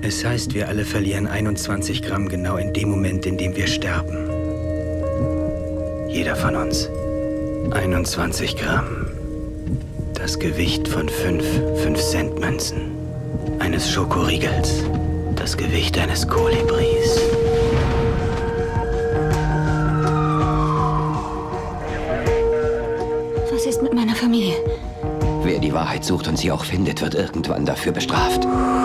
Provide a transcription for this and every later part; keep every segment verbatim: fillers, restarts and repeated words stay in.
Es heißt, wir alle verlieren einundzwanzig Gramm genau in dem Moment, in dem wir sterben. Jeder von uns. einundzwanzig Gramm. Das Gewicht von fünf fünf-Cent-Münzen. Eines Schokoriegels. Das Gewicht eines Kolibris. Was ist mit meiner Familie? Wer die Wahrheit sucht und sie auch findet, wird irgendwann dafür bestraft.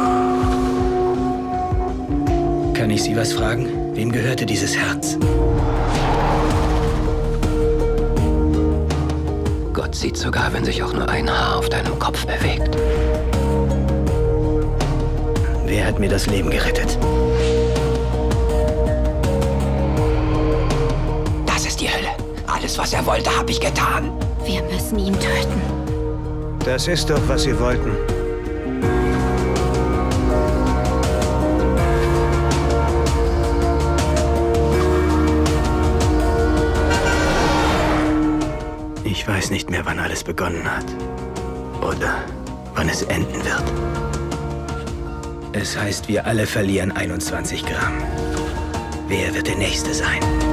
Kann ich Sie was fragen? Wem gehörte dieses Herz? Gott sieht sogar, wenn sich auch nur ein Haar auf deinem Kopf bewegt. Wer hat mir das Leben gerettet? Das ist die Hölle. Alles, was er wollte, habe ich getan. Wir müssen ihn töten. Das ist doch, was Sie wollten. Ich weiß nicht mehr, wann alles begonnen hat. Oder wann es enden wird. Es heißt, wir alle verlieren einundzwanzig Gramm. Wer wird der Nächste sein?